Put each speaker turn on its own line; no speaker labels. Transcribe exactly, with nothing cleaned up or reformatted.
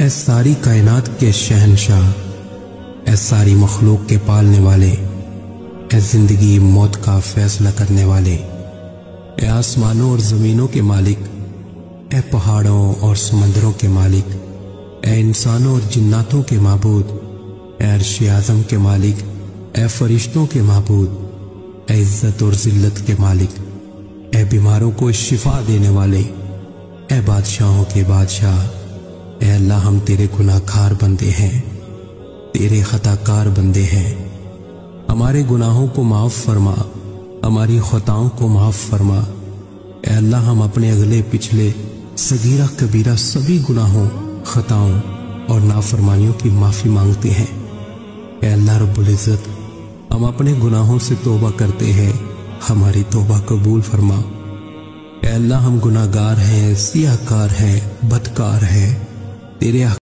اے ساری کائنات کے شہنشاہ، اے ساری مخلوق کے پالنے والے، اے زندگی موت کا فیصلہ کرنے والے، اے آسمانوں اور زمینوں کے مالک، اے پہاڑوں اور سمندروں کے مالک، اے انسانوں اور جناتوں کے معبود، اے عرش اعظم کے مالک، اے فرشتوں کے معبود، اے عزت اور ذلت کے مالک، اے بیماروں کو شفا دینے والے، اے بادشاہوں کے بادشاہ، اے اللہ ہم تیرے گناہ گار بندے ہیں، تیرے خطا کار بندے ہیں، ہمارے گناہوں کو معاف فرما، ہماری خطاؤں کو معاف فرما۔ اے اللہ ہم اپنے اگلے پچھلے صغیرہ کبیرہ سبھی گناہوں، خطاؤں اور نافرمانیوں کی معافی مانگتے ہیں۔ اے اللہ رب العزت، ہم اپنے گناہوں سے توبہ کرتے ہیں، ہماری توبہ قبول فرما۔ اے اللہ ہم گناہ گار ہیں، سیاہ کار ہیں، بدکار ہیں، تیرے